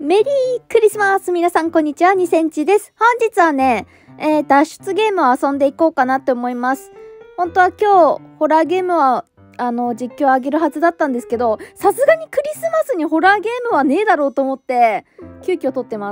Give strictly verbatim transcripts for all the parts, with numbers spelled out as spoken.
メリークリスマス。皆さんこんにちは、にセンチです。本日はね、えー、脱出ゲームを遊んでいこうかなって思います。本当は今日、ホラーゲームは、あの、実況あげるはずだったんですけど、さすがにクリスマスにホラーゲームはねえだろうと思って、急遽撮ってます。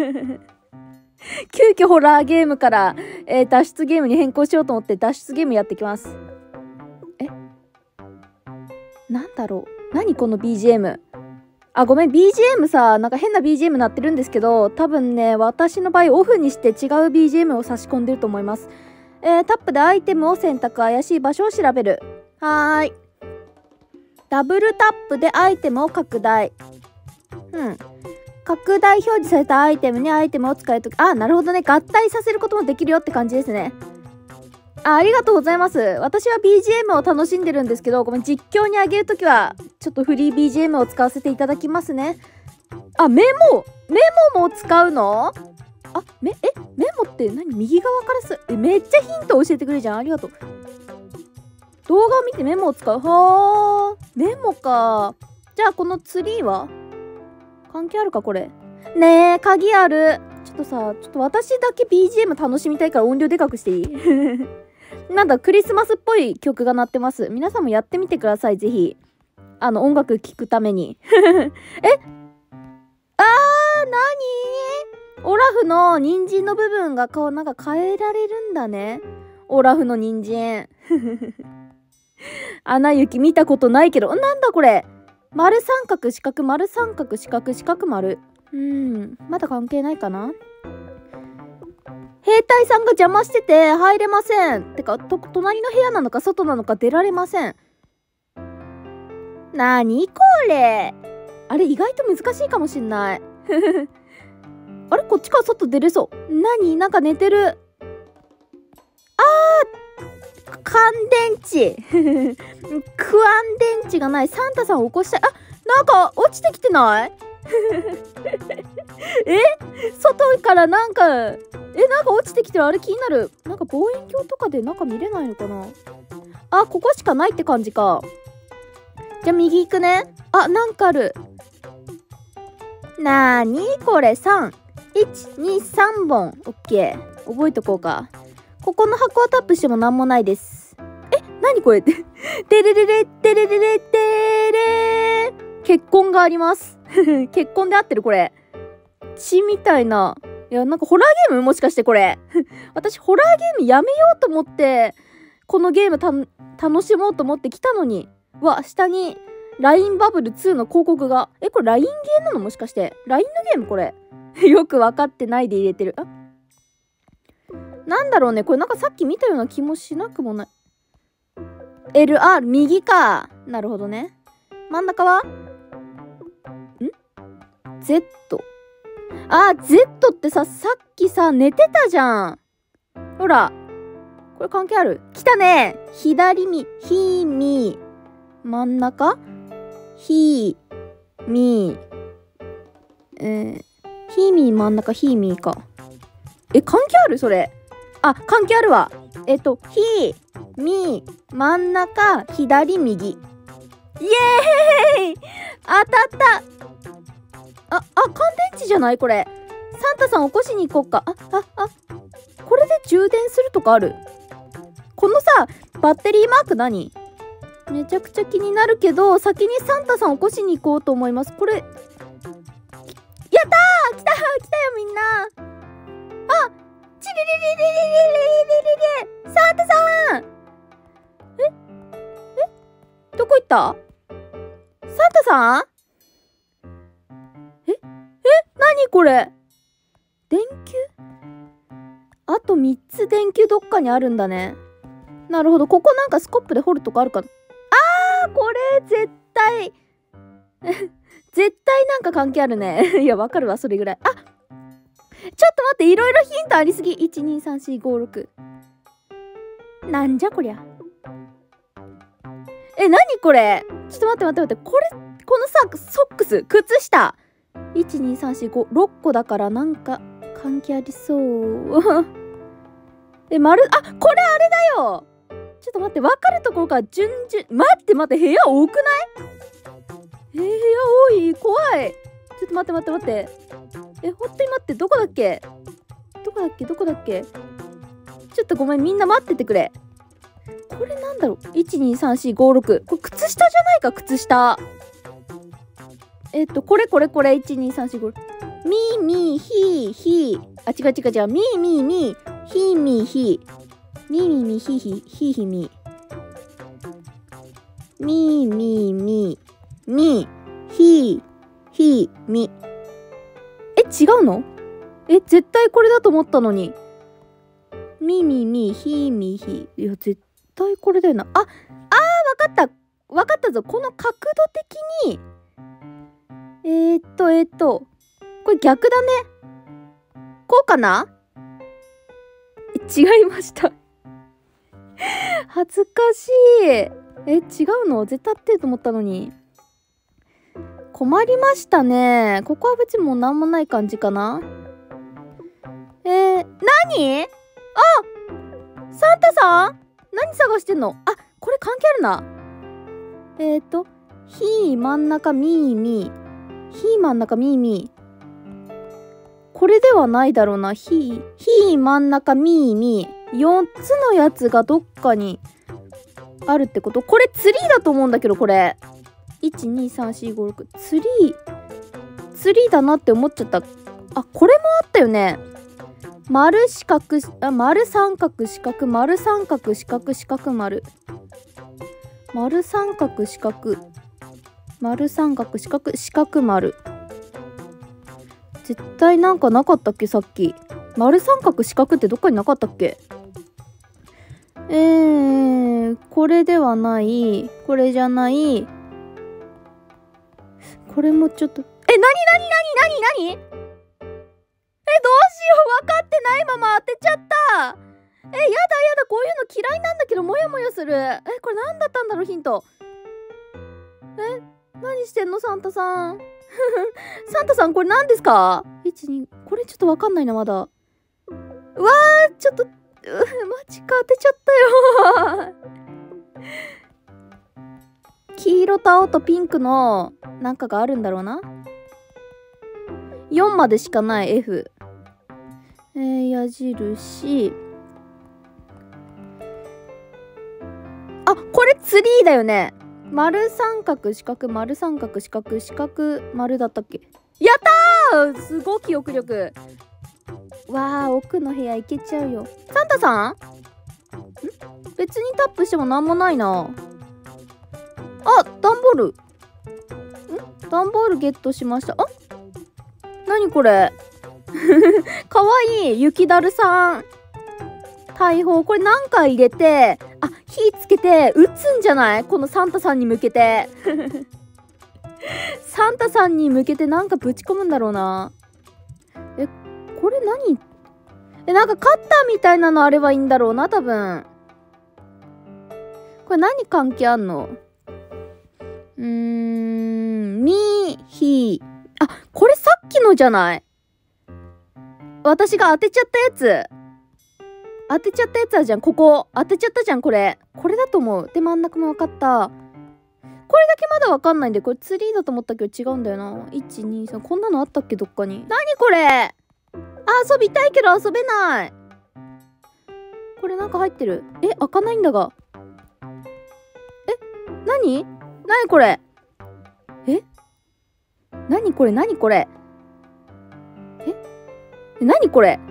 急遽ホラーゲームから、えー、脱出ゲームに変更しようと思って脱出ゲームやってきます。えなんだろう何この ビージーエム。あ、ごめん、ビージーエム さ、なんか変な ビージーエム 鳴ってるんですけど、多分ね、私の場合オフにして違う ビージーエム を差し込んでると思います。えー、タップでアイテムを選択、怪しい場所を調べる。はーい。ダブルタップでアイテムを拡大。うん。拡大表示されたアイテムにアイテムを使えるとき、あ、なるほどね。合体させることもできるよって感じですね。あ、ありがとうございます。私は ビージーエム を楽しんでるんですけど、ごめん、実況にあげるときは、ちょっとフリー ビージーエム を使わせていただきますね。あ、メモメモも使うの？あ、め、え、メモって何？右側からす、え、めっちゃヒント教えてくれるじゃん。ありがとう。動画を見てメモを使う。はー。メモか。じゃあ、このツリーは関係あるかこれ。ねえ、鍵ある。ちょっとさ、ちょっと私だけ ビージーエム 楽しみたいから音量でかくしていい？なんだ、クリスマスっぽい曲が鳴ってます。皆さんもやってみてください、ぜひ。あの、音楽聴くために。えあー、なにーオラフの人参の部分がこう、なんか変えられるんだね。オラフの人参。アナ雪見たことないけど、なんだこれ。丸三角四角丸三角四角四角丸。うーん、まだ関係ないかな。兵隊さんが邪魔してて入れません。てか、と、隣の部屋なのか外なのか出られません。なにこれ。あれ、意外と難しいかもしんない。あれ、こっちから外出れそう。なになんか寝てる。あー乾電池。クアン電池がない。サンタさん起こしたい。あ、なんか落ちてきてないえ外からなんか、え、なんか落ちてきてる。あれ気になる。なんか望遠鏡とかでなんか見れないのかな。あ、ここしかないって感じか。じゃあ右行くね。あ、なんかある。なーにこれ。さん。いち、に、さんぼん。オッケー。覚えとこうか。ここの箱をタップしてもなんもないです。え、なにこれって。てれれれ、てれれれ、てれー。結婚があります。結婚で合ってるこれ。血みたいな。いや、なんかホラーゲームもしかしてこれ。私、ホラーゲームやめようと思って、このゲームた楽しもうと思って来たのに。わ、下に ライン バブルツーの広告が。え、これ ライン ゲーなのもしかして。ライン のゲームこれ。よくわかってないで入れてる。あ、なんだろうね。これなんかさっき見たような気もしなくもない。エルアール、右か。なるほどね。真ん中はん ?Z。あ、Z ってさ、さっきさ、寝てたじゃん。ほら。これ関係ある？来たね。左み、ひみ。真ん中ひみ。えー、ひみ真ん中、ひみか。え、関係あるそれ。あ、関係あるわ。えっと、ひみ、真ん中、左、右。イエーイ当たったあ、あ、乾電池じゃないこれ。サンタさん起こしに行こうか。あ、あ、あ。これで充電するとかある？このさ、バッテリーマーク何？めちゃくちゃ気になるけど、先にサンタさん起こしに行こうと思います。これ、やったー来たー来たよみんなあチリリリリリリリリリリサンタさんええどこ行った？サンタさんええ何これ電球あとみっつ電球どっかにあるんだね。なるほど。ここなんかスコップで掘るとこあるかな。あーこれ絶対絶対なんか関係あるね。いや、わかるわ、それぐらい。あちょっと待って、いろいろヒントありすぎ。いち、に、さん、し、ご、ろく。なんじゃこりゃ。え、なにこれちょっと待って待って待って。これ、このさ、ソックス、靴下。いち、に、さん、し、ご、ろっこだからなんか関係ありそう。え、丸、あ、これあれだよちょっと待って、わかるところから順々、待って待って、部屋多くない？部屋多い、怖い。ちょちょっと待って待って待って。え、ほんとに待って。どこだっけどこだっけどこだっけちょっとごめん。みんな待っててくれ。これなんだろう ?いち、に、さん、よん、ご、ろく。これ靴下じゃないか靴下。えっと、これこれこれ。いち、に、さん、よん、ご、ろく。みーみーひーひー。あ、違う違う違う。みーみーみー。ひーみーひー。みーみーみーひーひー。ひーひーみー。みーみーみー。みー。ひー。ひーみ。え、違うの？え、絶対これだと思ったのに。みみみ、ひみひ。いや、絶対これだよな。あ、あー、わかった。わかったぞ。この角度的に。えー、っと、えー、っと。これ逆だね。こうかな？違いました。恥ずかしい。え、違うの？絶対合ってると思ったのに。困りましたね。ここは別にもうなんもない感じかな。えー、何？あ！サンタさん？何探してんの？あ、これ関係あるな。えーと、ひー真ん中みーみー。ひー真ん中みーみー。これではないだろうな。ひー、ひー真ん中みーみー。よっつのやつがどっかにあるってこと？これツリーだと思うんだけど、これ。いち、に、さん、よん、ご、ろく。ツリー。ツリーだなって思っちゃった。あ、これもあったよね。丸四角、あ、丸三角四角、丸三角四角四角丸。丸三角四角。丸三角四角四角丸。絶対なんかなかったっけさっき。丸三角四角ってどっかになかったっけ？えー、これではない。これじゃない。これもちょっと。え、なになになになになに？え、どうしよう。分かってないまま当てちゃった。え、やだやだ。こういうの嫌いなんだけど、もやもやする。え、これ何だったんだろう、ヒント。え、何してんのサンタさん。サンタさん、これ何ですか？ いち、に、これちょっと分かんないな、まだ。うわー、ちょっと、うマジか、当てちゃったよ。黄色と青とピンクのなんかがあるんだろうな。よんまでしかない F。えー、矢印。あ、これツリーだよね。丸三角四角丸三角四角四角丸だったっけ？やったー！すごい記憶力。わー、奥の部屋行けちゃうよ。サンタさん？ん？別にタップしてもなんもないな。あ、段ボール。ん？段ボールゲットしました。あ？何これ？かわいい。雪だるさん。大砲。これ何回入れて、あ、火つけて撃つんじゃない？このサンタさんに向けて。サンタさんに向けてなんかぶち込むんだろうな。え、これ何？え、なんかカッターみたいなのあればいいんだろうな、多分。これ何関係あんの？うーん、み、ひ。あ、これさっきのじゃない？私が当てちゃったやつ。当てちゃったやつあるじゃん。ここ。当てちゃったじゃん、これ。これだと思う。で、真ん中も分かった。これだけまだ分かんないんで、これツリーだと思ったけど違うんだよな。いち、に、さん。こんなのあったっけどっかに。なにこれ？あ、遊びたいけど遊べない。これなんか入ってる。え、開かないんだが。え、なに？なにこれ？え？なにこれ？なにこれ？え？なにこれ？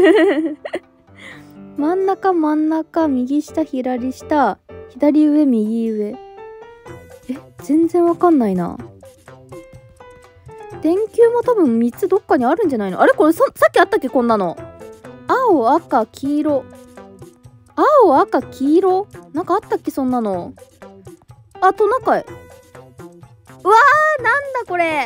真ん中真ん中右下左下左上右上。え、全然わかんないな。電球も多分みっつどっかにあるんじゃないの？あれこれさ、さっきあったっけこんなの。青赤黄色。青赤黄色なんかあったっけそんなの。あ、トナカイ。うわー、なんだこれ。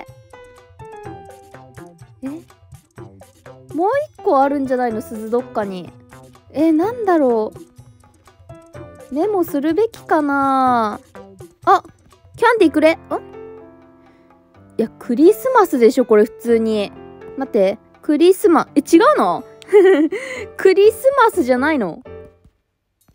え、もう一個あるんじゃないの鈴どっかに。え、なんだろう。メモするべきかな。あ、キャンディーくれ。ん？いや、クリスマスでしょこれ普通に。待って、クリスマ、え、違うの？クリスマスじゃないの？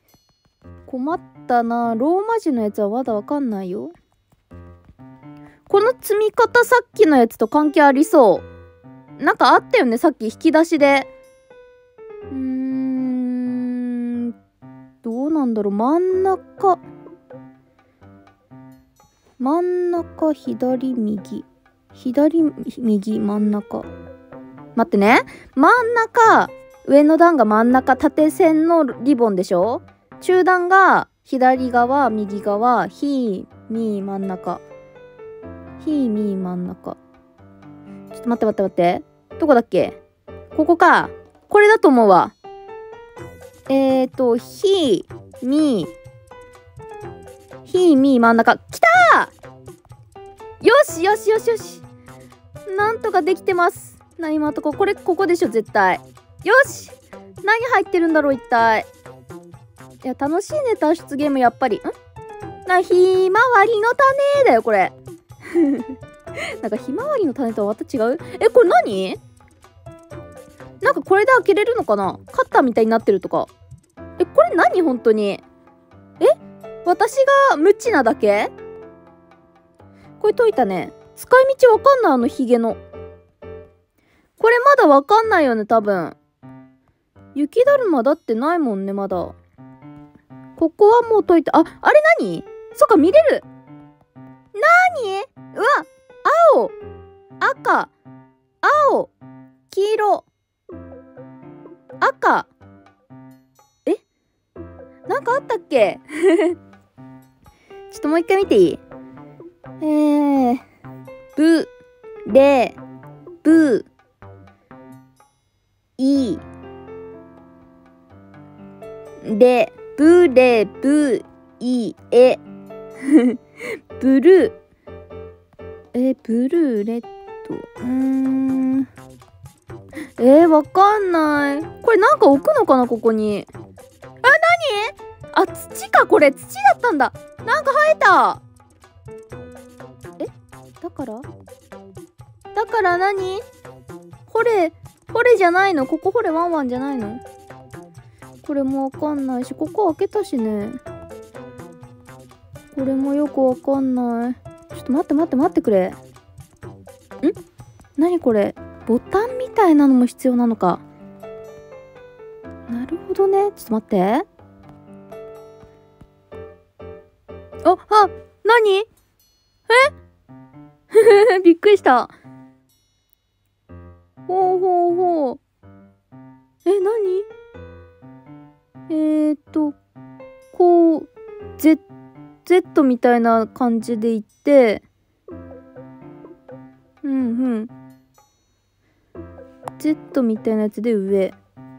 困ったな。ローマ字のやつはまだわかんないよ。 この積み方さっきのやつと関係ありそう。なんかあったよね、さっき引き出しで。うーん、どうなんだろう。真ん中。真ん中、左、右。左、右、真ん中。待ってね。真ん中、上の段が真ん中、縦線のリボンでしょ？中段が左側、右側、ひ、み、真ん中。ひ、み、真ん中。ちょっと待って待って待って。どこだっけ？ここか。これだと思うわ。えーと、ひ、み、ひ、み、真ん中。きたー！よしよしよしよし。なんとかできてます。な、今のとこ、これ、ここでしょ、絶対。よし！何入ってるんだろう、一体。いや、楽しいね、脱出ゲーム、やっぱり。んな、ひまわりの種だよ、これ。なんか、ひまわりの種とはまた違う？え、これ何？なんか、これで開けれるのかな？カッターみたいになってるとか。え、これ何？本当に。え？私が無知なだけ？これ解いたね。使い道わかんない、あのヒゲの。これまだわかんないよね、多分。雪だるまだってないもんね、まだ。ここはもう解いた。あ、あれ何？そっか、見れる。なに？うわ、青、赤、青、黄色、赤。え？なんかあったっけ？ちょっともう一回見ていい？えー、ぶ、れ、ぶ、い、れ、ぶれ、ぶ、い、え。ブルー。え、ブルー、レッド。うーん。えー、わかんない。これなんか置くのかな、ここに。あ、なに？あ、土か、これ。土だったんだ。なんか生えた。え？だからだから何？掘れ、掘れじゃないの？ここ掘れワンワンじゃないの？これもわかんないし、ここ開けたしね。これもよくわかんない。ちょっと待って待って待ってくれ。ん？何これ？ボタンみたいなのも必要なのか。なるほどね。ちょっと待って。あ、あ、何？え？びっくりした。ほうほうほう。え、何？えーっと、こう、Z、Z みたいな感じでいって、うんうん。Z みたいなやつで上。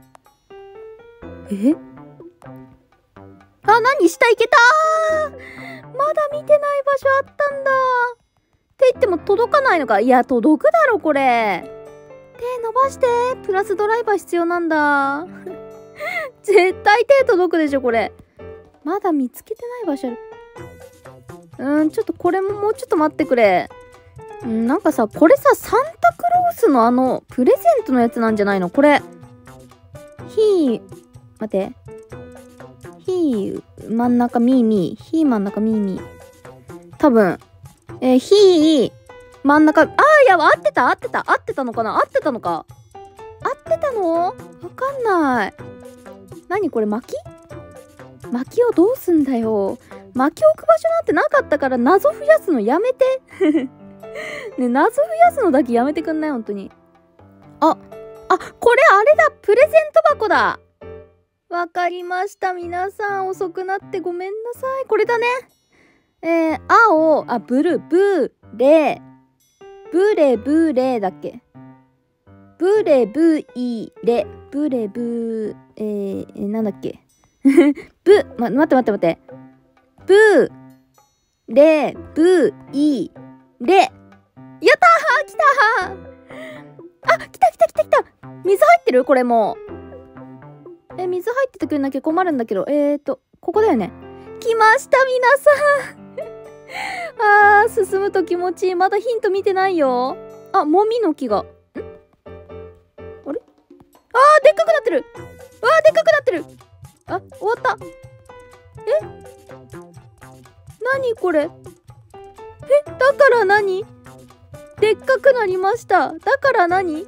え？あ、何？下行けたー！まだ見てない場所あったんだ。って言っても届かないのか。いや、届くだろ、これ。手伸ばして。プラスドライバー必要なんだ。絶対手届くでしょ、これ。まだ見つけてない場所ある。うーん、ちょっとこれももうちょっと待ってくれ。うん、なんかさ、これさ、サンタクロースのあの、プレゼントのやつなんじゃないの？これ。ひー、待って。ひー、真ん中、みーみー。ひー、真ん中、みーみー。多分。えー、ひー、真ん中、あー、いや、合ってた合ってた合ってたのかな？合ってたのか？合ってたの？わかんない。何これ、薪？薪をどうすんだよ。薪置く場所なんてなかったから謎増やすのやめて。ね、謎増やすのだけやめてくんない？本当に。あ、あ、これあれだ！プレゼント箱だ！わかりました。皆さん遅くなってごめんなさい。これだね。えー、青、あ、ブルー、ブーレ、ブレブレだっけ？ブレブイレ、ブレブえー、なんだっけ？ブ、ま、待って待って待って。ブレブイレ。やったー！来たー！あ、来た来た来た来た！水入ってる？これもう。え、水入っててくれなきゃ困るんだけど。えーと、ここだよね。来ました、皆さん。あー、進むと気持ちいい。まだヒント見てないよ。あ、もみの木が。ん？あれ？あー、でっかくなってる！わー、でっかくなってる！あ、終わった。え？何これ？ え、だから何？でっかくなりました。だから何？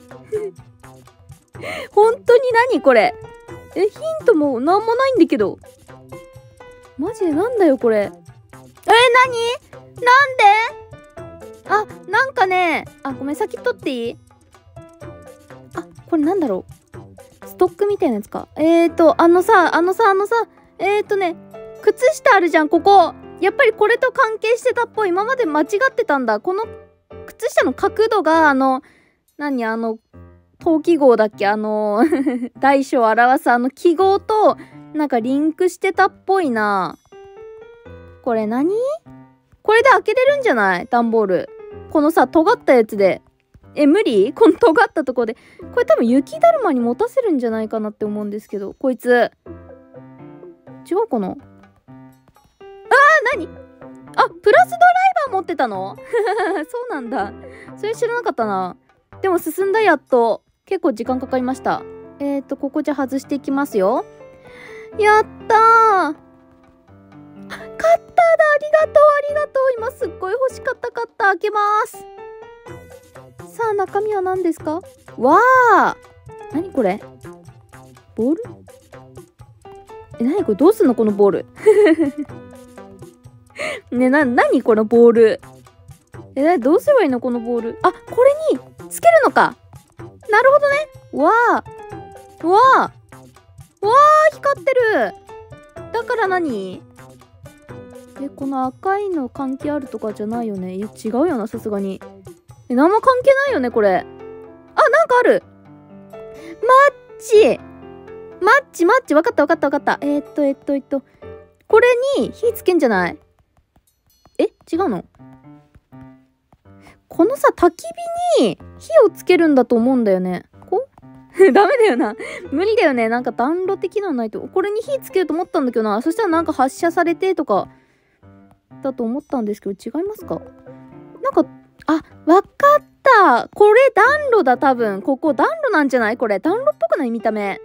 本当に何これ？え、ヒントもなんもないんだけど。マジでなんだよこれ。えー、何？なんで？あ、なんかね、あ、ごめん、先取っていい？あ、これなんだろう。ストックみたいなやつか。えーと、あのさ、あのさ、あのさ、えーとね、靴下あるじゃん、ここ。やっぱりこれと関係してたっぽい。今まで間違ってたんだ。この靴下の角度が、あの、何、あの、登記号だっけ、あの、大小を表すあの記号と、なんかリンクしてたっぽいな。これ何？これで開けれるんじゃない？段ボール。このさ、尖ったやつで。え、無理？この尖ったとこで。これ多分雪だるまに持たせるんじゃないかなって思うんですけど。こいつ。違うかな？あー、何？あ、プラスドライバー持ってたの？そうなんだ。それ知らなかったな。でも進んだ、やっと。結構時間かかりました。えーと、ここじゃ外していきますよ。やったー。買っただ。ありがとう、ありがとう。今すっごい欲しかったかった。開けます。さあ、中身は何ですか？わー。何これ？ボール？え、何これ？どうすんのこのボール。ね、な、何このボール。え、な、どうすればいいのこのボール。あ、これにつけるのか。なるほどね。わー。わー。わー、光ってる。だから何？え、この赤いの関係あるとかじゃないよね。いや、違うよな、さすがに。え、何も関係ないよね、これ。あ、なんかある。マッチ。マッチ、マッチ。わかった、わかった、わかった。えー、っと、えー、っと、えー、っと。これに火つけんじゃない？え、違うの？このさ、焚き火に火をつけるんだと思うんだよね。こうダメだよな。無理だよね。なんか暖炉的なのないと。これに火つけると思ったんだけどな。そしたらなんか発射されてとか、だと思ったんですけど、違いますか？なんか、あ、わかった。これ暖炉だ、多分。ここ暖炉なんじゃない？これ暖炉っぽくない？見た目。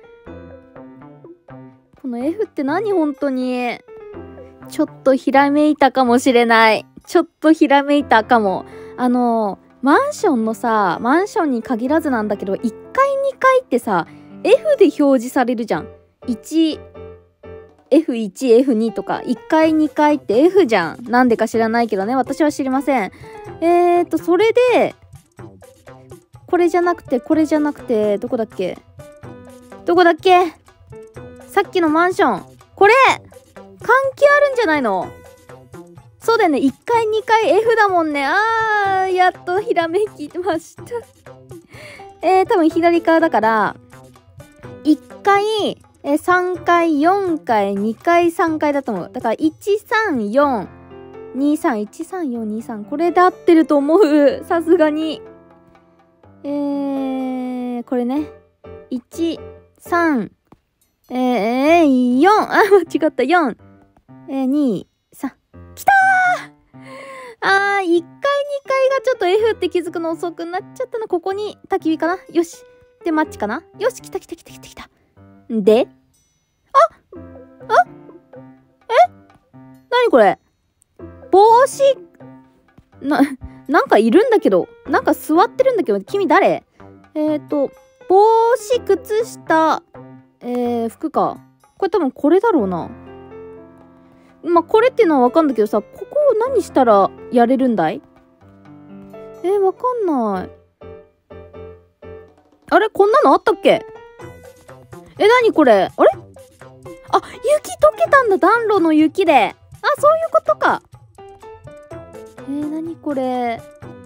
この F って何？本当に。ちょっとひらめいたかもしれない。ちょっとひらめいたかも。あの、マンションのさ、マンションに限らずなんだけど、いっかいにかいってさ、F で表示されるじゃん。いち、エフワン、エフツー とか、いっかいにかいって F じゃん。なんでか知らないけどね。私は知りません。えーと、それで、これじゃなくて、これじゃなくて、どこだっけ？どこだっけ？さっきのマンション。これ関係あるんじゃないの？そうだよね。いっかいにかい F だもんね。あー、やっとひらめきました。えー、多分左側だから、いっかい、えさんかい、よんかい、にかい、さんかいだと思う。だから、いちさんよん、にさん、いちさんよん、にさん。これで合ってると思う。さすがに。えー、これね。いち、さん、えー、よん。あ、間違った。よん、えー、に、さん。きたー！あー、いっかい、にかいがちょっと F って気づくの遅くなっちゃったな。ここに焚き火かな？よし。で、マッチかな？よし、来た来た来た来た来た。で、ああえなにこれ？帽子、な、なんかいるんだけど。なんか座ってるんだけど、君誰？えーと、帽子、靴下、えー、服か。これ多分これだろうな。まあ、これっていうのはわかんだけどさ、ここを何したらやれるんだい？えー、わかんない。あれこんなのあったっけ？え、なにこれ？あれ？あ、雪溶けたんだ、暖炉の雪で。あ、そういうことか。えー、なにこれ。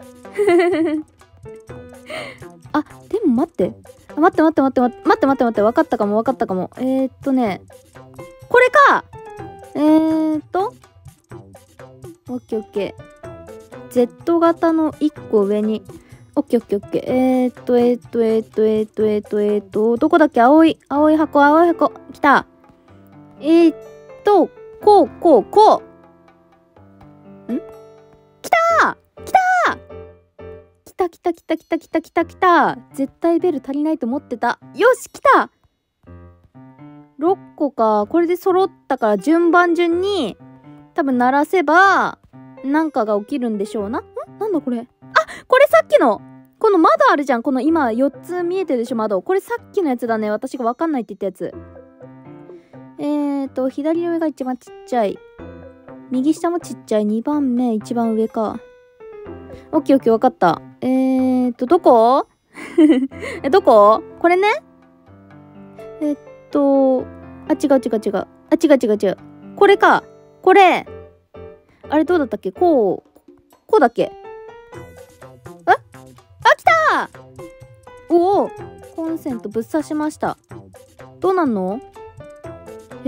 あ、でも待って。あ、待って待って待って待って待って待って待って、わかったかもわかったかも。えー、っとね。これか！えーっと。オッケーオッケー。Z 型のいっこ上に。オッケーオッケーオッケー。えーっと、えーっと、えーっと、えーっと、えーっと、えーっと、どこだっけ？青い、青い箱、青い箱。来た。えーっと、こう、こう、こう。ん？来たー！来たー！来た来た来た来た来た来た来た。絶対ベル足りないと思ってた。よし、来た！ろっこか。これで揃ったから順番順に多分鳴らせばなんかが起きるんでしょうな。んなんだこれ。あ、これさっきのこの窓あるじゃん。この今よっつ見えてるでしょ、窓。これさっきのやつだね。私がわかんないって言ったやつ。えーと、左上が一番ちっちゃい。右下もちっちゃい。にばんめ、一番上か。オッケーオッケー、わかった。えーと、どこえ、どここれね。えっと、あ、違う違う違う。あ、違う違う違う。これか。これ。あれどうだったっけ？こう、こうだっけ？ああ、来たー！おお、コンセントぶっ刺しました。どうなんの？え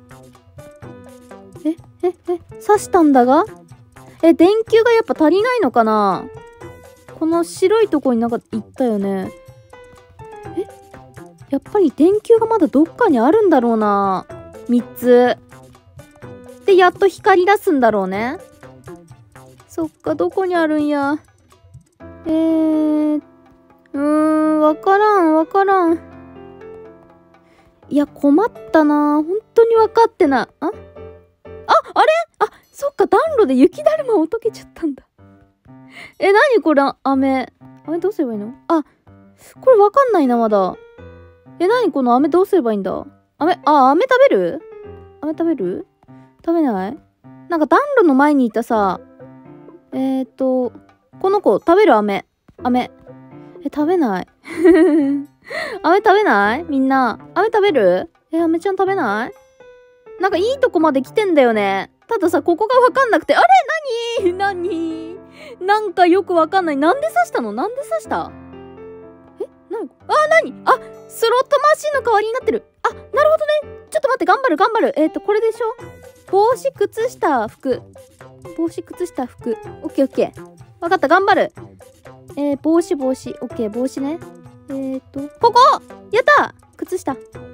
えええ刺したんだが？え、電球がやっぱ足りないのかな？この白いとこになんか行ったよね。えやっぱり電球がまだどっかにあるんだろうな。みっつ。で、やっと光り出すんだろうね。そっか、どこにあるんや。えー、うーん、わからん、わからん。いや、困ったな。本当に分かってない。ああ、あれあ、そっか、暖炉で雪だるまを溶けちゃったんだ。え、なにこれ、飴。飴どうすればいいの？あ、これ分かんないな、まだ。え、なにこの飴どうすればいいんだ？飴、あ、飴食べる？飴食べる？食べない？なんか暖炉の前にいたさ、えーと、この子、食べる飴。飴。え、食べない飴食べないみんな。飴食べる？え、飴ちゃん食べない？なんかいいとこまで来てんだよね。たださ、ここがわかんなくて、あれなになになんかよくわかんない。なんで刺したの？なんで刺した？えなにあ、なにあ、スロットマシンの代わりになってる。あ、なるほどね。ちょっと待って、頑張る、頑張る。えっと、これでしょ？帽子、靴下、服。帽子、靴下、服。オッケーオッケー。わかった、頑張る。えー、帽子、帽子。オッケー、帽子ね。えーと、ここやった靴下。あ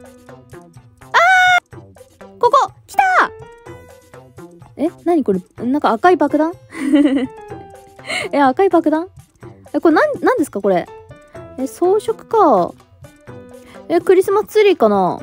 ーここ来たえ、なにこれなんか赤い爆弾え、赤い爆弾え、これなん、なんですかこれえ、装飾か。え、クリスマスツリーかな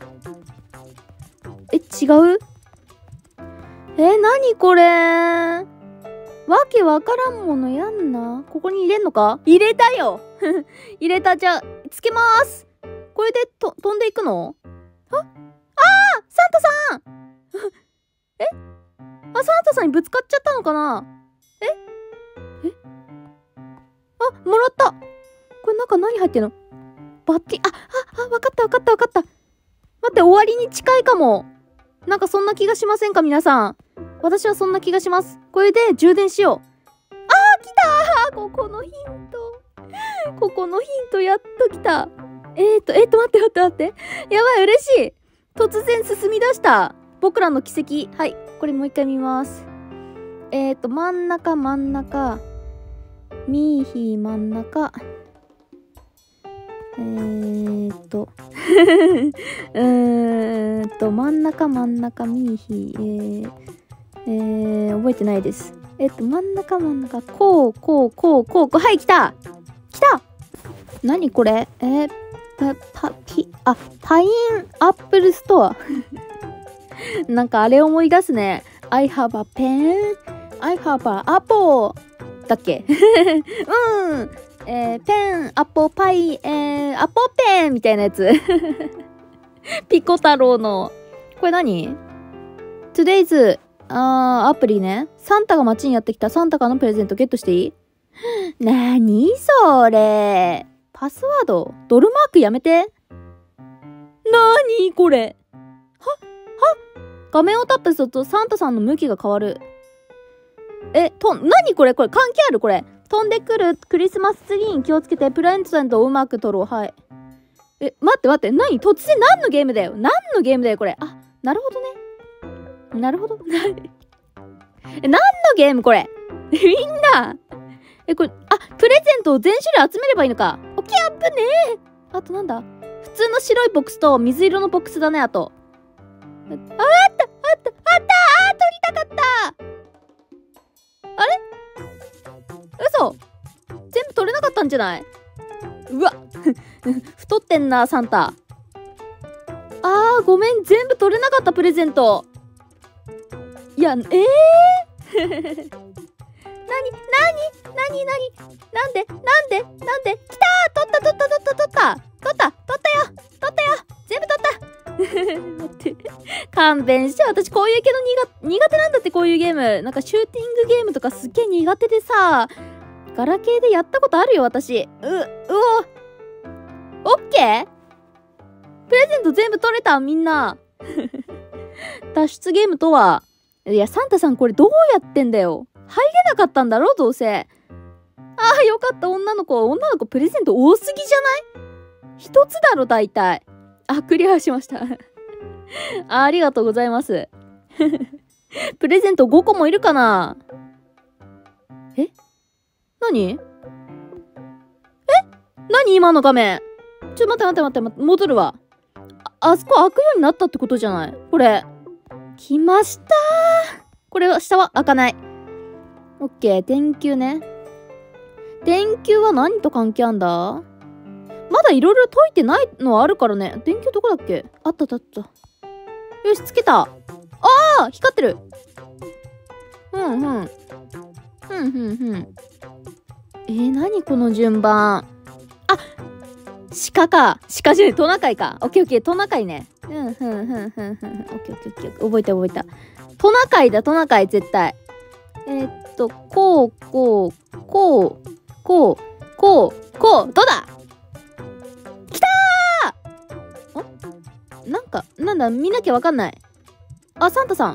え、違うえ、なにこれわけわからんものやんな。ここに入れんのか？入れたよ入れた。じゃあ、つけまーす。これでと飛んでいくの？ああーサンタさんえあ、サンタさんにぶつかっちゃったのかな？ええあ、もらった。これ中何入ってんの？バッティ、あ、あ、あ、わかったわかったわかった。待って、終わりに近いかも。なんかそんな気がしませんか皆さん。私はそんな気がします。これで充電しよう。あー、来たーここのヒント。ここのヒントやっと来た。えーと、えーと、待って待って待って。やばい、嬉しい。突然進み出した。僕らの奇跡。はい。これもう一回見ます。えーと、真ん中、真ん中。ミーヒー真ん中。えーと。うーんと、真ん中、真ん中、ミーヒー。えー、えー、覚えてないです。えっと、真ん中、真ん中。こう、こう、こう、こう、こう。はい、来た来た何これえー、た、た、き、あ、タインアップルストア。なんかあれ思い出すね。I have a pen, I have a apple だっけうん。えー、ペン、アポパイ、えー、アポペンみたいなやつ。ピコ太郎の。これ何 ?Today's、あー、アプリね。サンタが街にやってきた。サンタからのプレゼントゲットしていい？なにそれ。パスワードドルマークやめて。なにこれ。はは画面をタップするとサンタさんの向きが変わる。え、と、なにこれこれ関係あるこれ。飛んでくるクリスマスツリーに気をつけてプレゼントをうまく取ろう。はい。え、待って待って。なに突然何のゲームだよ何のゲームだよこれ。あ、なるほどね。なるほど。え、何のゲームこれみんなえ、これ、あ、プレゼントを全種類集めればいいのか。オッケーアップねー。あとなんだ普通の白いボックスと水色のボックスだね、あと。あ、あったあったあったあー取りたかったあれ嘘全部取れなかったんじゃないうわ太ってんな、サンタ。あー、ごめん。全部取れなかった、プレゼント。いや、えーなになになになになんでなんでなんできたー、取った取った取った取った取った取ったよ取ったよ全部取った待って、勘弁して。私こういう系の苦苦手なんだって。こういうゲームなんかシューティングゲームとかすっげえ苦手でさ、ガラケーでやったことあるよ私。ううおオッケー、プレゼント全部取れたみんな脱出ゲームとは、いやサンタさんこれどうやってんだよ。入れなかったんだろどうせ。ああよかった。女の子女の子プレゼント多すぎじゃない？一つだろ大体。あ、クリアしましたあ。ありがとうございますプレゼントごこもいるかな。え何？え何今の画面。ちょ待って待って待って待って、戻るわ。あ、あそこ開くようになったってことじゃないこれ。来ましたー。これは下は開かない。オッケー、電球ね。電球は何と関係あんだ？まだいろいろ解いてないのはあるからね。電球どこだっけ？あったあったあった。よし、つけた。ああ光ってる。うんうん。ふんふんふん。えー、何この順番。あ、鹿か。鹿じゃない、トナカイか。オッケーオッケー、トナカイね。うんふんふんふんふん。オッケーオッケーオッケー。覚えた覚えた。トナカイだ、トナカイ絶対。えー、っと、こう、こう、こう、こう、こう、こう、どうだ？きたー！ん？なんか、なんだ、見なきゃわかんない。あ、サンタさん。あ、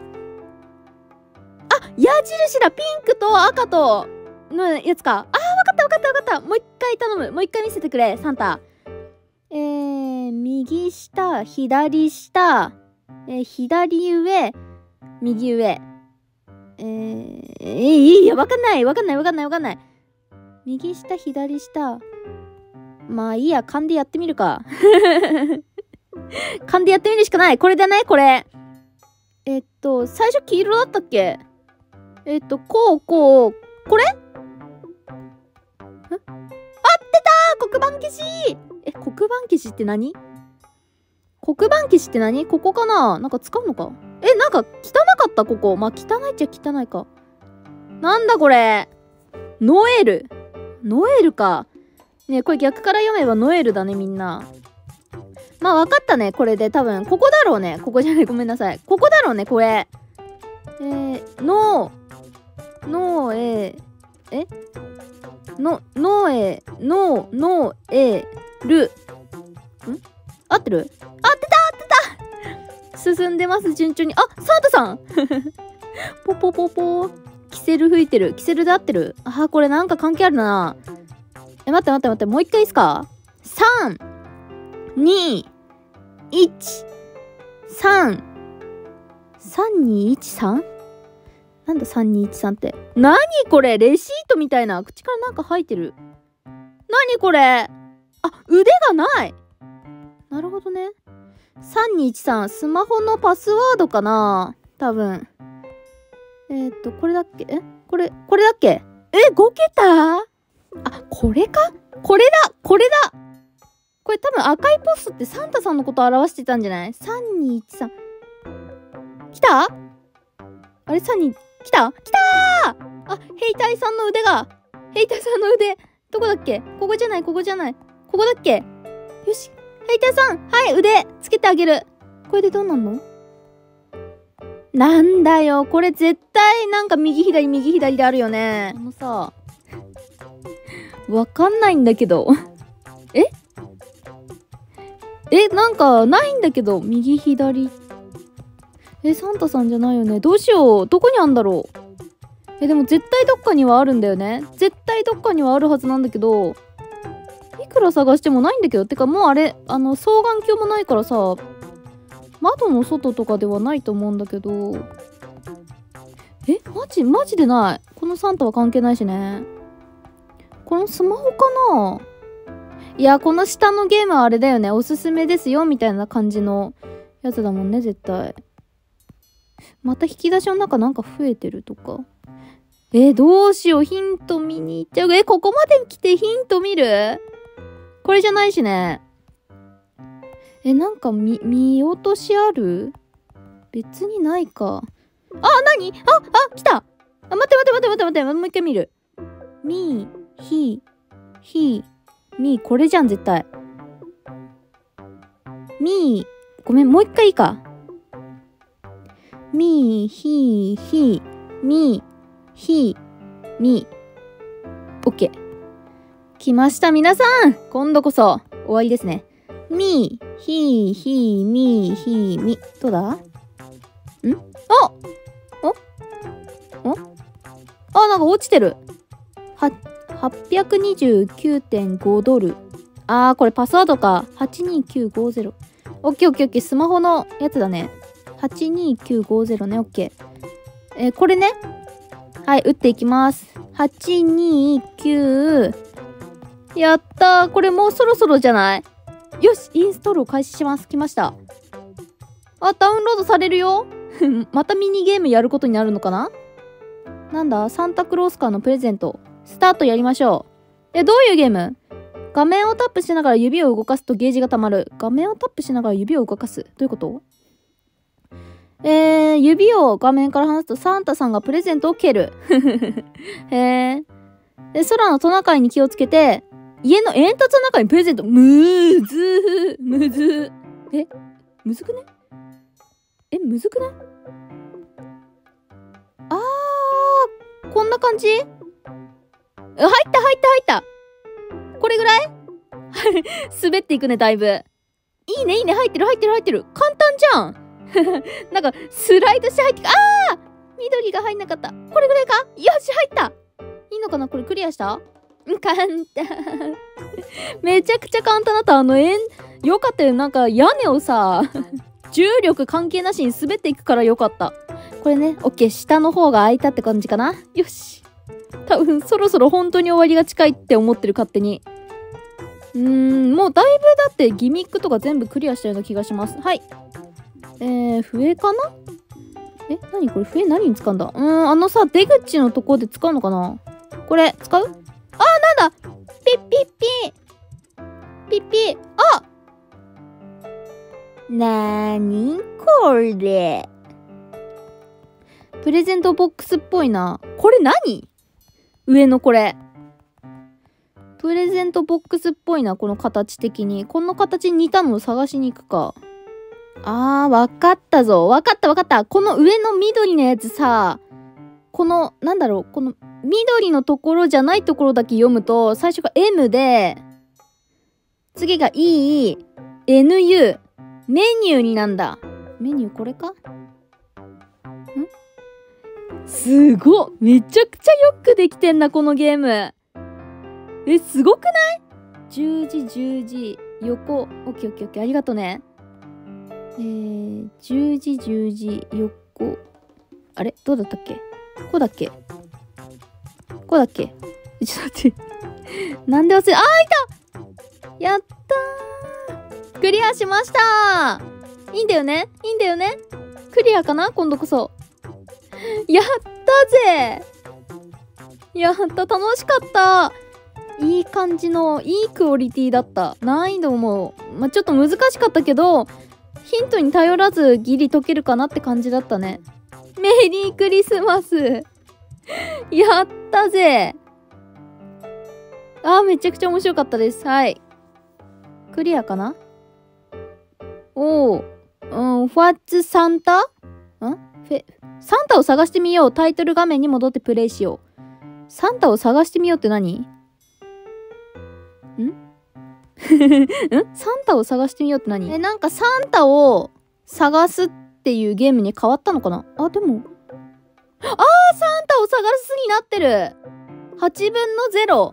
矢印だ！ピンクと赤と、のやつか。あー、わかったわかったわかった。もう一回頼む。もう一回見せてくれ、サンタ。えー、右下、左下、えー、左上、右上。えー、えー、いや、わかんないわかんないわかんないわかんない。右下、左下。まあいいや、勘でやってみるか。勘でやってみるしかない。これだね、これ。えっと、最初黄色だったっけ？えっと、こう、こう、これ？ん？あ、出たー！黒板消し！え、黒板消しって何？黒板消しって何？ここかな？なんか使うのか？え、なんか汚かったここ。まあ、汚いっちゃ汚いか。なんだこれ。ノエル。ノエルか。ねえ、これ逆から読めばノエルだね、みんな。まあ、わかったね、これで多分。ここだろうね。ここじゃない、ごめんなさい。ここだろうね、これ。えー、ノー、ノーエー、えの、ノーエー、ノー、ノーエー、ル。ん？合ってる？あ、出た合ってた進んでます、順調に。あ、サンタさんポポポポキセル吹いてる。キセルで合ってる？あ、これなんか関係あるな。え、待って待って待って、もう一回いいっすか？ さん、に、いち、さん、さんにいちさん？ なんださんにいちさんって。なにこれ？レシートみたいな。口からなんか吐いてる。なにこれ？あ、腕がない。なるほどね。さんにいちさん、スマホのパスワードかな？多分。えー、っと、これだっけ？えこれ、これだっけ？え、ごけた？あ、これか？これだ！これだ！これ多分赤いポストってサンタさんのことを表してたんじゃない？ さんにいちさん。来た？あれ さんに、来た？来たー！あ、兵隊さんの腕が。兵隊さんの腕。どこだっけ？ここじゃない、ここじゃない。ここだっけ？よし。兵隊さん、はい、腕、つけてあげる。これでどうなんの？なんだよ、これ絶対なんか右左右左であるよね。あのさ、わかんないんだけど。え？え、なんかないんだけど、右左。え、サンタさんじゃないよね。どうしよう。どこにあんだろう。え、でも絶対どっかにはあるんだよね。絶対どっかにはあるはずなんだけど、いくら探してもないんだけど。てかもうあれ、あの、双眼鏡もないからさ、窓の外とかではないと思うんだけど。え、マジ、マジでない。このサンタは関係ないしね。このスマホかな？いや、この下のゲームはあれだよね。おすすめですよ、みたいな感じのやつだもんね、絶対。また引き出しの中なんか増えてるとか。えー、どうしよう。ヒント見に行っちゃう。え、ここまで来てヒント見る？これじゃないしね。え、なんか見、見落としある？別にないか。あ、なに？あ、あ、来た！ あ、待って待って待って待って待って、もう一回見る。み、ひ、ひ、み、これじゃん、絶対。み、ごめん、もう一回いいか。み、ひ、ひ、み、ひ、み。オッケー。来ました、皆さん。今度こそ、終わりですね。み、ひ、ひ、み、ひ、み。どうだ？ん？お！お？お？あ、なんか落ちてる。は、はっぴゃくにじゅうきゅうてんご ドル。あー、これパスワードか。はちにきゅうごゼロ。オッケーオッケーオッケー。スマホのやつだね。はちにきゅうごゼロね。オッケー。えー、これね。はい、打っていきます。はちにきゅう。やったー。これもうそろそろじゃない？よし、インストールを開始します。来ました。あ、ダウンロードされるよ。またミニゲームやることになるのかな？なんだ？サンタクロースからのプレゼント。スタートやりましょう。え、どういうゲーム？画面をタップしながら指を動かすとゲージが溜まる。画面をタップしながら指を動かす。どういうこと？えー、指を画面から離すとサンタさんがプレゼントを蹴る。へえ。で、空のトナカイに気をつけて、家の煙突の中にプレゼント。むーずー。むずー。え、むずくね？え、むずくない？あー、こんな感じ？入った入った入ったこれぐらい滑っていくね、だいぶ。いいねいいね、入ってる入ってる入ってる。簡単じゃんなんか、スライドして入ってく。あー！緑が入んなかった。これぐらいか？よし、入った！いいのかな？これクリアした？簡単。めちゃくちゃ簡単だった。あの、えん、よかったよ。なんか、屋根をさ、重力関係なしに滑っていくからよかった。これね、オッケー。下の方が開いたって感じかな？よし。多分、そろそろ本当に終わりが近いって思ってる、勝手に。うーん、もうだいぶだってギミックとか全部クリアしたような気がします。はい。えー、笛かな？え、なにこれ？笛何に使うんだ？うーん、あのさ、出口のとこで使うのかな？これ、使う？あー、なんだ！ピッピッピーピッピーあ！なーにこれ？プレゼントボックスっぽいな。これ何？上のこれ。プレゼントボックスっぽいな、この形的に。この形に似たのを探しに行くか。あー、わかったぞ。わかったわかった。この上の緑のやつさ、この、なんだろう、この緑のところじゃないところだけ読むと、最初が エム で、次が イー、エヌユー、メニューになんだ。メニューこれか？ん？すごっ！めちゃくちゃよくできてんな、このゲーム。え、すごくない？十字、十字、横。オッケーオッケーオッケー、ありがとね。えー、十字、十字、横。あれ？どうだったっけ？こうだっけ？こうだっけ？ちょっと待って。なんで忘れ、あー、いた！やったー！クリアしましたー！いいんだよね？いいんだよね？クリアかな？今度こそ。やったぜ！やった、楽しかった。いい感じの、いいクオリティだった。難易度も、まあ、ちょっと難しかったけど、ヒントに頼らずギリ解けるかなって感じだったね。メリークリスマスやったぜ。あー、めちゃくちゃ面白かったです。はい。クリアかな？おー。うん、What's Santa？ ん？フェ、サンタを探してみよう。タイトル画面に戻ってプレイしよう。サンタを探してみようって何？んんサンタを探してみようって何？え、なんかサンタを探すっていうゲームに変わったのかな？あ、でも。あー、サンタを探すになってる！ はちぶんのゼロ。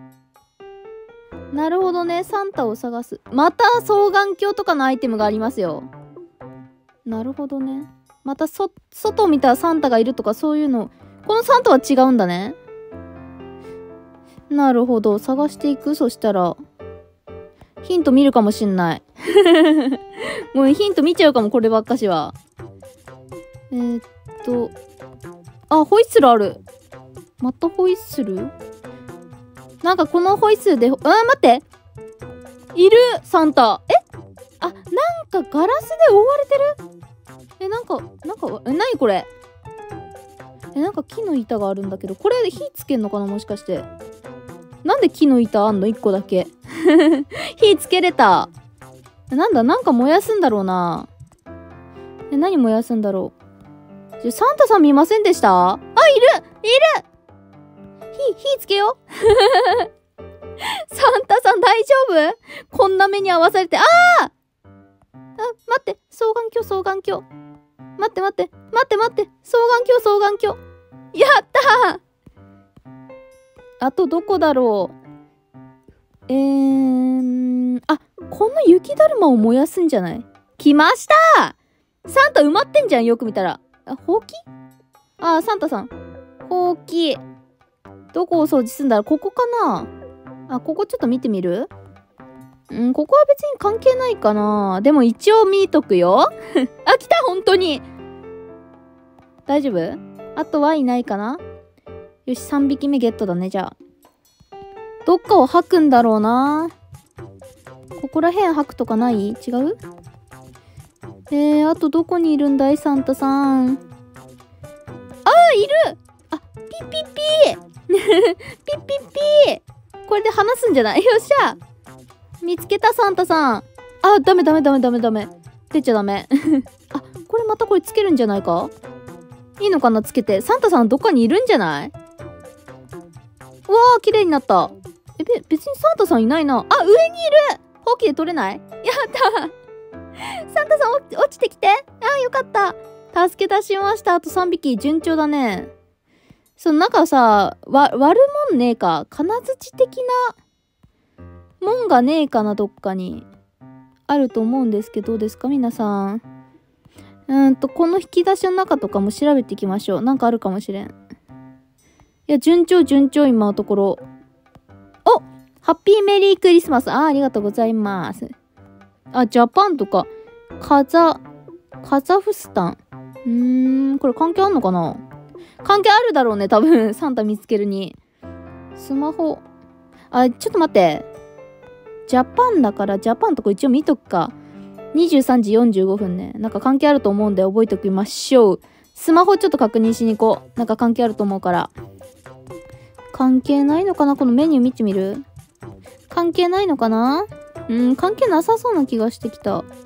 なるほどね。サンタを探す。また双眼鏡とかのアイテムがありますよ。なるほどね。またそ、外を見たらサンタがいるとかそういうの。このサンタは違うんだね。なるほど。探していく。そしたら。ヒント見るかもしんない。もうヒント見ちゃうかも、こればっかしは。えー、っと。あ、ホイッスルある。またホイッスル？なんかこのホイッスルで、あー、待っているサンタ。え？あ、なんかガラスで覆われてる？え、なんか、なんか、え、なにこれ？ え、なんか木の板があるんだけど、これ火つけんのかなもしかして。なんで木の板あんの ?いっ 個だけ。火つけれた。なんだ、なんか燃やすんだろうな。え、何燃やすんだろう。じゃ、サンタさん見ませんでした？あ、いるいる火、火つけよう。サンタさん大丈夫？こんな目に遭わされて、あああ、待って、双眼鏡、双眼鏡。待って待って、待って待って、双眼鏡、双眼鏡。やったー！あとどこだろう。えー、あ、この雪だるまを燃やすんじゃない？来ました！サンタ埋まってんじゃん、よく見たら。あ、ほうき？あ、サンタさん。ほうき。どこを掃除すんだろう？ここかな？あ、ここちょっと見てみる？うん、ここは別に関係ないかな。でも一応見とくよ。あ、来た本当に大丈夫？あとはいないかな？よし、さんびきめゲットだね、じゃあ。どっかを吐くんだろうな。ここら辺吐くとかない？違う？えー、あとどこにいるんだいサンタさん。あー、いる！あ、ピッピッピーピッピッピーこれで話すんじゃない？よっしゃ見つけたサンタさん。あ、ダメダメダメダメダメ。出ちゃダメ。あ、これまたこれつけるんじゃないか？いいのかなつけて。サンタさんどっかにいるんじゃない？うわー、綺麗になった。え、べ、別にサンタさんいないな。あ、上にいる！ほうきで取れない？やったサンタさん落、落ちてきて。あー、よかった。助け出しました。あとさんびき。順調だね。そのなんかさ、わ、割るもんねえか。金槌的なもんがねえかな、どっかに。あると思うんですけど、どうですか皆さん。うーんと、この引き出しの中とかも調べていきましょう。なんかあるかもしれん。いや、順調順調、今のところ。お！ハッピーメリークリスマス。あー、ありがとうございます。あ、ジャパンとか、カザ、カザフスタン。うーん、これ関係あんのかな？関係あるだろうね、多分。サンタ見つけるに。スマホ。あ、ちょっと待って。ジャパンだから、ジャパンとこ一応見とくか。にじゅうさんじよんじゅうごふんね。なんか関係あると思うんで覚えておきましょう。スマホちょっと確認しに行こう。なんか関係あると思うから。関係ないのかな？このメニュー見てみる？関係ないのかな？うん、関係なさそうな気がしてきた。あ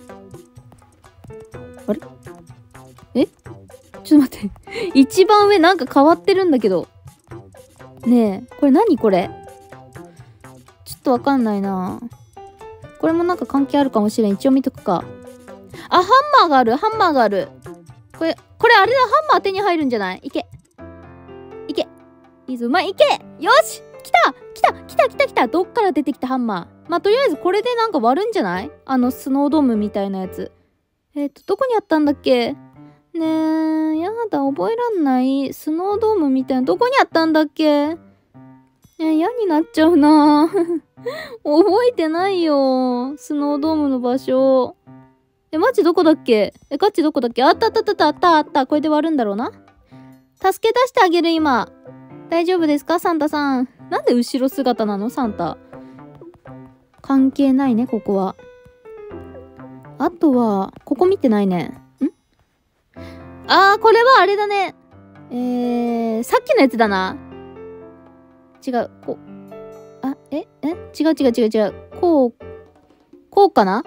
れ？え？ちょっと待って。一番上なんか変わってるんだけど。ねえ、これ何これ？ちょっとわかんないな。これもなんか関係あるかもしれん。一応見とくか。あ、ハンマーがある。ハンマーがある。これ、これあれだ。ハンマー手に入るんじゃない？いけ。いけ。いいぞ。まあ、いけ！よし！来た！来た！来た来た来た！どっから出てきたハンマー。まあ、とりあえずこれでなんか割るんじゃない？あの、スノードームみたいなやつ。えっと、どこにあったんだっけ？ねえ、やだ、覚えらんない。スノードームみたいな、どこにあったんだっけ？え、嫌になっちゃうな覚えてないよ。スノードームの場所。え、マジどこだっけ？え、ガチどこだっけ？あったあったあったあったあった。これで割るんだろうな。助け出してあげる、今。大丈夫ですかサンタさん。なんで後ろ姿なのサンタ。関係ないね、ここは。あとは、ここ見てないね。ん？あー、これはあれだね。えー、さっきのやつだな。違う、こう。あ、ええ違う違う違う違う。こう、こうかな？ん？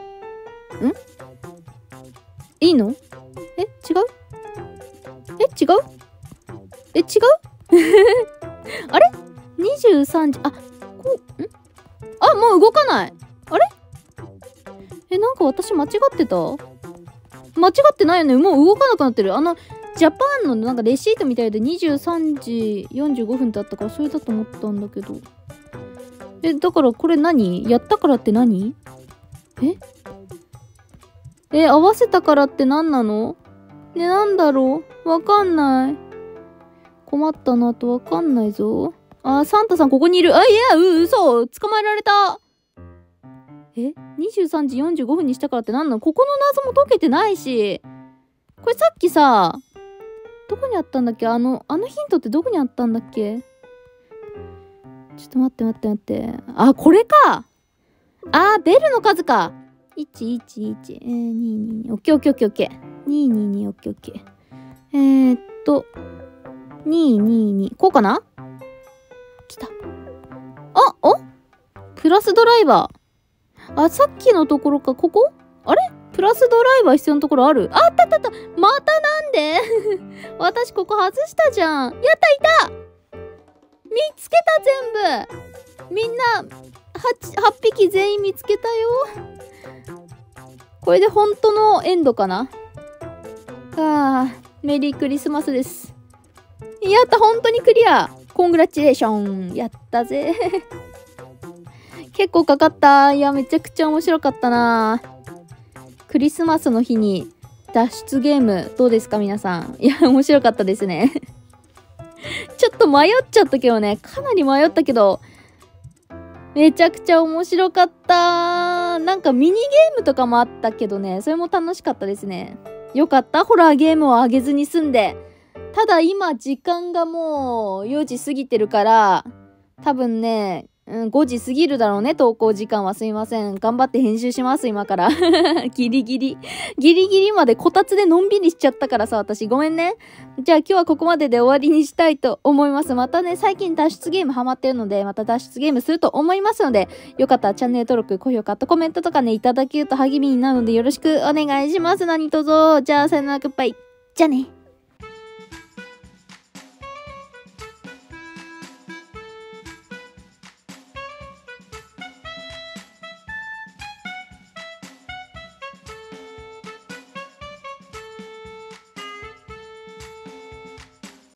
いいの？え違う？え違う？え違うあれ ?にじゅうさん 時、あ、こう、んあ、もう動かない。あれえ、なんか私間違ってた？間違ってないよね。もう動かなくなってる。あの、ジャパンのなんかレシートみたいでにじゅうさんじよんじゅうごふんだったからそれだと思ったんだけど。え、だからこれ何？やったからって何？ええ、合わせたからって何なの？ね、なんだろう？わかんない。困ったなとわかんないぞ。あー、サンタさんここにいる。あ、いや、う、嘘。捕まえられた。え ?にじゅうさんじよんじゅうごふんにしたからって何なの？ここの謎も解けてないし。これさっきさ、どこにあったんだっけ？あの、あのヒントってどこにあったんだっけ？ちょっと待って待って待って。あ、これか。あー、ベルの数か。いちいちいち、えー、にーにーにー、オッケーオッケーオッケーオッケー。にーにーにー、オッケーオッケー。えーっと、 にーにーにー。こうかな？来た。あ、お？プラスドライバー。あ、さっきのところか、ここ？あれ？プラスドライバー必要なところある？あったあったあった。またなんで私ここ外したじゃん。やったいた！見つけた全部。みんな、はち、はっぴき全員見つけたよ。これで本当のエンドかな？ああ、メリークリスマスです。やった、本当にクリア。コングラチュレーション。やったぜ。結構かかった。いや、めちゃくちゃ面白かったな。クリスマスの日に脱出ゲーム、どうですか皆さん。いや、面白かったですね。ちょっと迷っちゃったけどね。かなり迷ったけど、めちゃくちゃ面白かった。なんかミニゲームとかもあったけどね、それも楽しかったですね。よかった。ホラーゲームをあげずに済んで。ただ今時間がもうよじ過ぎてるから、多分ね、うん、ごじ過ぎるだろうね、投稿時間は。すいません。頑張って編集します、今から。ギリギリ。ギリギリまでこたつでのんびりしちゃったからさ、私。ごめんね。じゃあ今日はここまでで終わりにしたいと思います。またね、最近脱出ゲームハマってるので、また脱出ゲームすると思いますので、よかったらチャンネル登録、高評価とコメントとかね、いただけると励みになるのでよろしくお願いします。何卒。じゃあ、さよなら、グッバイ。じゃあね。